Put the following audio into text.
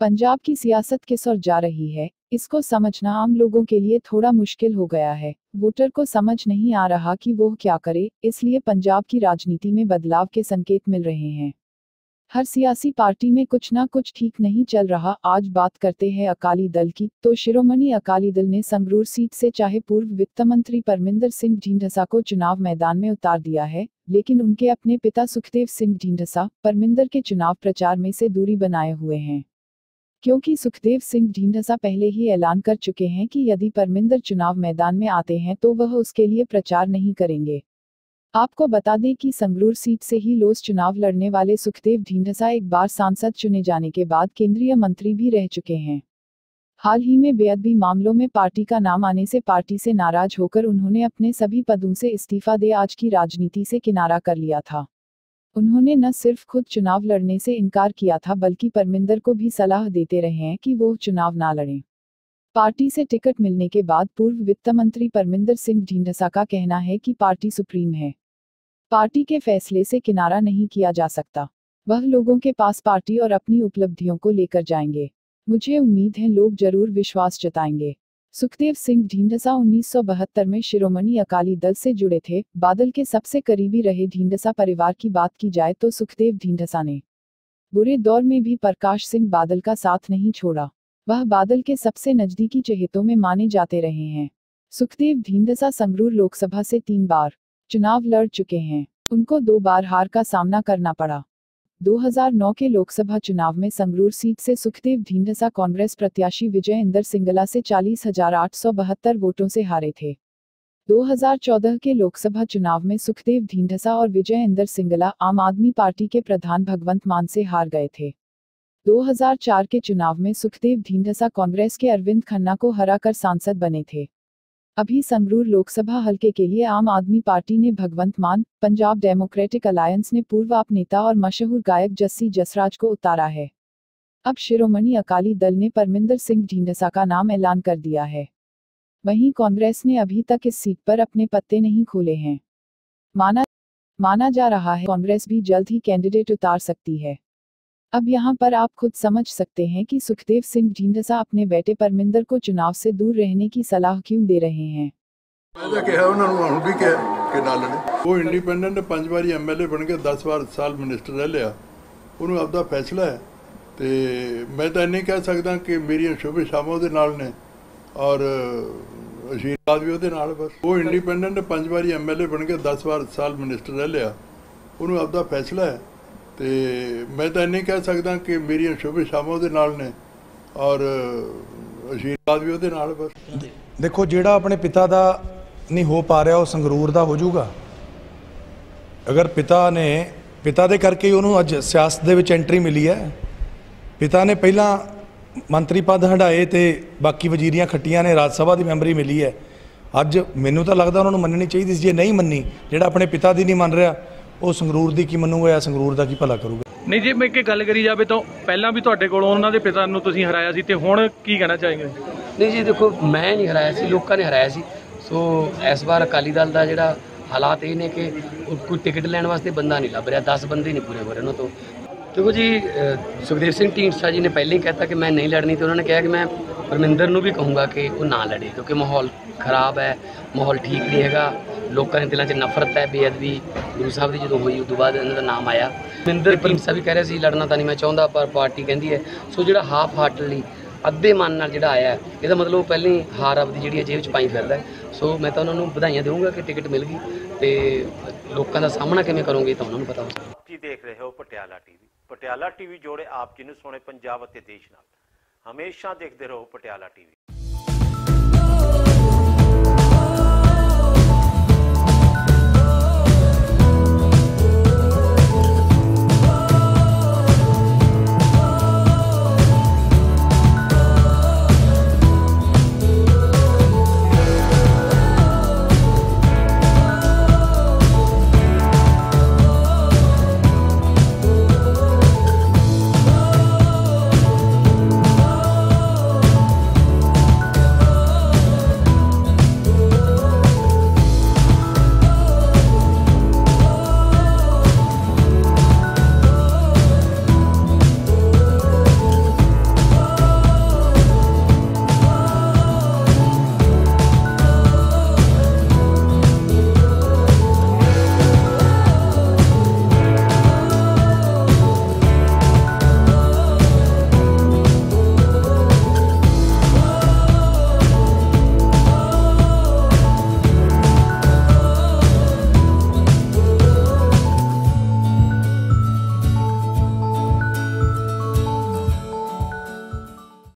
पंजाब की सियासत किस ओर जा रही है, इसको समझना आम लोगों के लिए थोड़ा मुश्किल हो गया है। वोटर को समझ नहीं आ रहा कि वो क्या करे, इसलिए पंजाब की राजनीति में बदलाव के संकेत मिल रहे हैं। हर सियासी पार्टी में कुछ ना कुछ ठीक नहीं चल रहा। आज बात करते हैं अकाली दल की, तो शिरोमणि अकाली दल ने संगरूर सीट से चाहे पूर्व वित्त मंत्री परमिंदर सिंह ढींढसा को चुनाव मैदान में उतार दिया है, लेकिन उनके अपने पिता सुखदेव सिंह ढींढसा परमिंदर के चुनाव प्रचार में से दूरी बनाए हुए हैं। क्योंकि सुखदेव सिंह ढींढसा पहले ही ऐलान कर चुके हैं कि यदि परमिंदर चुनाव मैदान में आते हैं तो वह उसके लिए प्रचार नहीं करेंगे। आपको बता दें कि संगरूर सीट से ही लोस चुनाव लड़ने वाले सुखदेव ढींढसा एक बार सांसद चुने जाने के बाद केंद्रीय मंत्री भी रह चुके हैं। हाल ही में बेअदबी मामलों में पार्टी का नाम आने से पार्टी से नाराज होकर उन्होंने अपने सभी पदों से इस्तीफा दे आज की राजनीति से किनारा कर लिया था। उन्होंने न सिर्फ खुद चुनाव लड़ने से इनकार किया था, बल्कि परमिंदर को भी सलाह देते रहे हैं कि वो चुनाव ना लड़ें। पार्टी से टिकट मिलने के बाद पूर्व वित्त मंत्री परमिंदर सिंह ढींढसा का कहना है कि पार्टी सुप्रीम है, पार्टी के फैसले से किनारा नहीं किया जा सकता। वह लोगों के पास पार्टी और अपनी उपलब्धियों को लेकर जाएंगे। मुझे उम्मीद है लोग जरूर विश्वास जताएंगे। सुखदेव सिंह ढींढसा 1972 में शिरोमणि अकाली दल से जुड़े थे। बादल के सबसे करीबी रहे ढींढसा परिवार की बात की जाए तो सुखदेव ढींढसा ने बुरे दौर में भी प्रकाश सिंह बादल का साथ नहीं छोड़ा। वह बादल के सबसे नजदीकी चहेतों में माने जाते रहे हैं। सुखदेव ढींढसा संगरूर लोकसभा से 3 बार चुनाव लड़ चुके हैं। उनको 2 बार हार का सामना करना पड़ा। 2009 के लोकसभा चुनाव में संगरूर सीट से सुखदेव ढींढसा कांग्रेस प्रत्याशी विजय इंदर सिंगला से 40,872 वोटों से हारे थे। 2014 के लोकसभा चुनाव में सुखदेव ढींढसा और विजय इंदर सिंगला आम आदमी पार्टी के प्रधान भगवंत मान से हार गए थे। 2004 के चुनाव में सुखदेव ढींढसा कांग्रेस के अरविंद खन्ना को हराकर सांसद बने थे। अभी संगरूर लोकसभा हलके के लिए आम आदमी पार्टी ने भगवंत मान, पंजाब डेमोक्रेटिक अलायंस ने पूर्व आप नेता और मशहूर गायक जस्सी जसराज को उतारा है। अब शिरोमणि अकाली दल ने परमिंदर सिंह ढींढसा का नाम ऐलान कर दिया है। वहीं कांग्रेस ने अभी तक इस सीट पर अपने पत्ते नहीं खोले हैं। माना जा रहा है कांग्रेस भी जल्द ही कैंडिडेट उतार सकती है। अब यहाँ पर आप खुद समझ सकते हैं कि सुखदेव सिंह ढींढसा अपने बेटे परमिंदर को चुनाव से दूर रहने की सलाह क्यों दे रहे हैं। वो इंडिपेंडेंट 5 बार एमएलए बन के 10 साल मिनिस्टर रह लिया, उन्होंने आपका फैसला है। तो मैं तो नहीं कह सकता कि मेरी शुभ शामां उहदे नाल ने और आशीर्वाद भी उहदे नाल। बस वो इंडिपेंडेंट 5 बार एमएलए बन के 10 साल मिनिस्टर रह लिया, उन्होंने आपका फैसला है। तो मैं तो नहीं कह सकता कि मेरी शुभ शामां उहदे नाल ने और आशीर्वाद भी उहदे नाल। बस देखो, जिहड़ा अपने पिता दा नहीं हो पा रहा वो संगरूर दा हो जाऊगा। अगर पिता दे करके ही उन्होंने अज सियासत दे विच एंट्री मिली है। पिता ने पहला मंत्री पद हटाए तो बाकी वजीरियां खट्टियां ने, राज सभा की मैंबरी मिली है। अज मैनू तो लगता उन्होंने मननी चाहिए, जे नहीं मन्नी, जिहड़ा अपने पिता दी नहीं मन रहा वो संगरूर दी की मनूगा या संगरूर दा की भला करूगा। नहीं जी, मैं एक गल करी जाए तो पहला भी तुहाडे कोलों उन्हां दे पिता नूं तुसीं हराया सी ते हुण की कहना चाहेंगे? नहीं जी, देखो मैं नहीं हराया सी, लोगों ने हराया सी। सो इस बार अकाली दल का जिहड़ा हालात ये ने कि कोई टिकट लैण वास्ते बंदा नहीं लभ रहा, 10 बंदे नहीं पूरे हो रहे उन्होंने। तो देखो जी, सुखदेव सिंह ढींढसा जी ने पहले ही कहता कि मैं नहीं लड़नी, तो उन्होंने कहा कि मैं परमिंदर नूं भी कहूँगा कि वो ना लड़े, क्योंकि माहौल खराब है, माहौल ठीक नहीं है। लोगों के दिलों 'च नफरत है। बेअदबी गुरु साहब की जो हुई उस बाद इन्हों का नाम आया। परमिंदर ढींढसा भी कह रहे सी लड़ना तो नहीं मैं चाहता, पर पार्टी कहती है। सो जो हाफ हार्टली अद्धे मन नाल जिहड़ा आया, इसका मतलब पहले ही हार आपकी जी जेब च पाई फिरदा है। सो मैं तो उन्होंने बधाइयां दूंगा कि टिकट मिल गई, तो लोगों का सामना किवें करोगे तो उन्होंने पता हो। जी देख रहे हो पटियाला टीवी। पटियाला टीवी जोड़े आप जिन्होंने सोने पंजाब और देश नाल। हमेशा देखते रहो पटियाला टीवी।